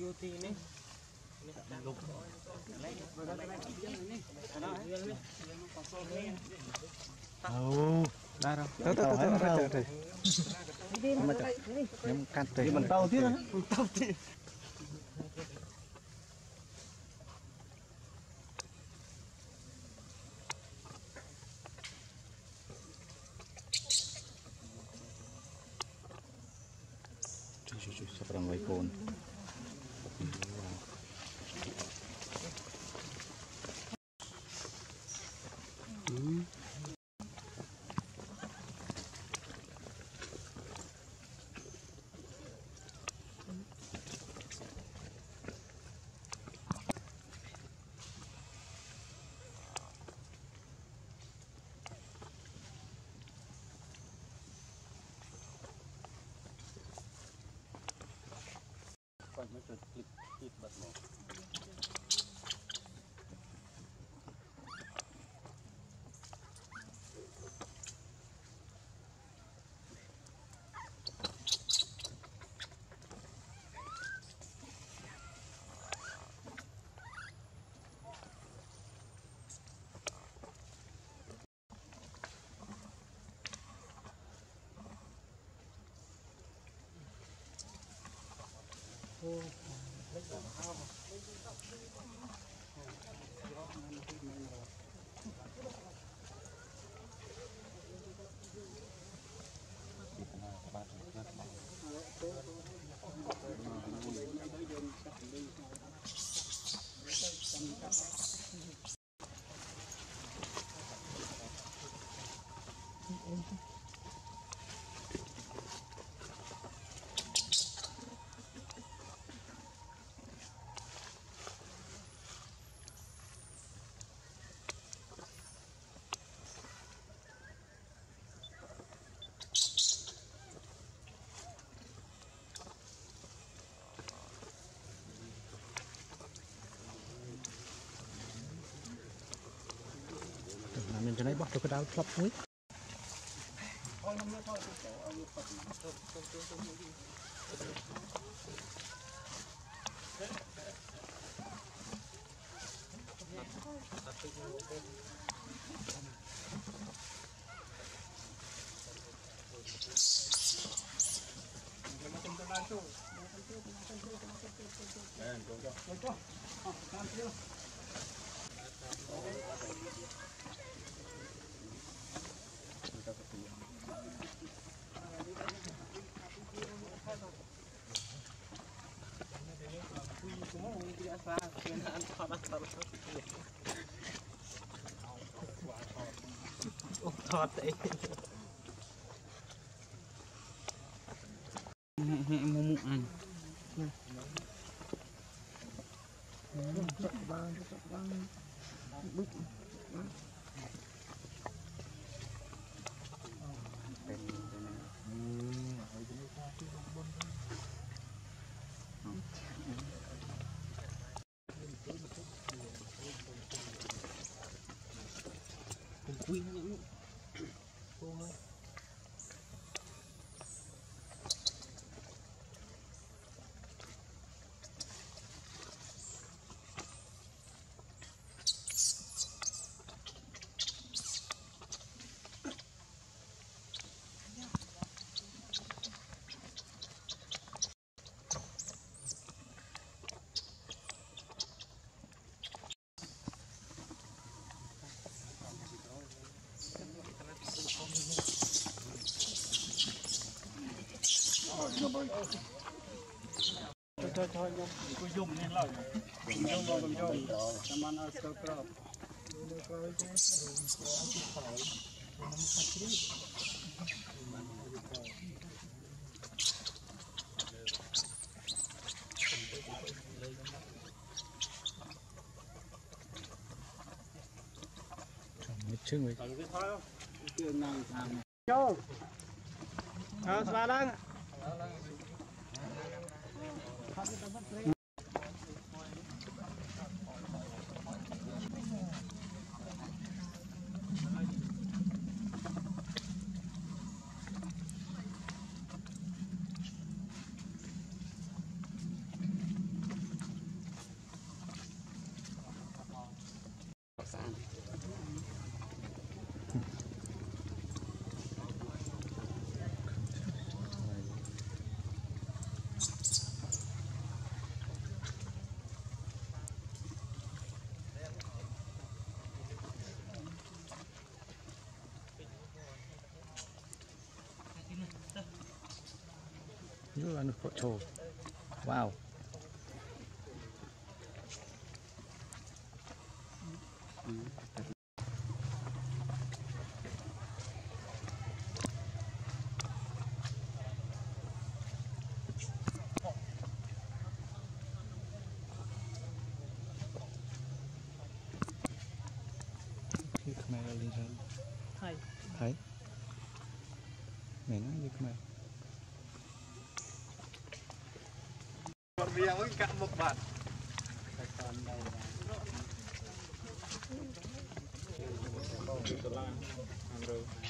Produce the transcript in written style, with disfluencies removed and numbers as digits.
Ồ, đã rồi. Tới. Em cắt tới. Mình tàu tiếp á. Tàu tiếp. Seberang iPhone. Mới được clip bật một. Mình cho nó bắt được cái đau flop muối. Thọt đấy. Mụ ăn. Quy những thôi nhung cứ dùng lên lời dùng vào cầm dùng làm ăn ở sơ cờ chứ người châu sao đang Như là nước trồ. Wow. Khmer lên trên. Thấy. Mẹ nói như Khmer. Còn bia mới cạn một bát. Còn đây là